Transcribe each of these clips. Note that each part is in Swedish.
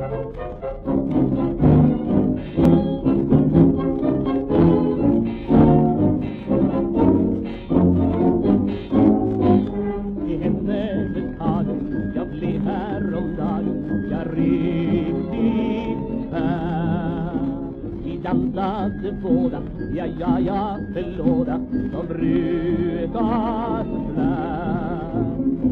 Jag blev häromdagen, jag riktigt här. Vi dansade båda, ja, förlåda, som brukar flär.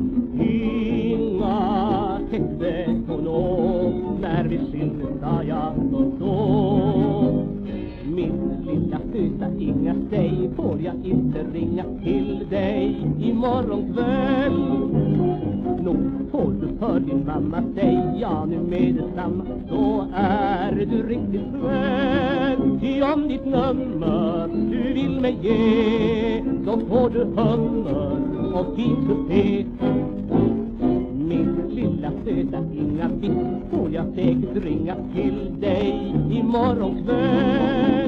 Inga hette hon åt, när vi skildes sa jag så. Min lilla söta Inga, dig får jag inte ringa till dig imorgon kväll. Nog får du för din mamma säga nu med detsamma, så är du riktigt snäll. Om ditt nummer du vill mig ge, så får du hummer och fin kupé. Min lilla söta Inga, visst får jag säkert ringa till dig imorgon kväll.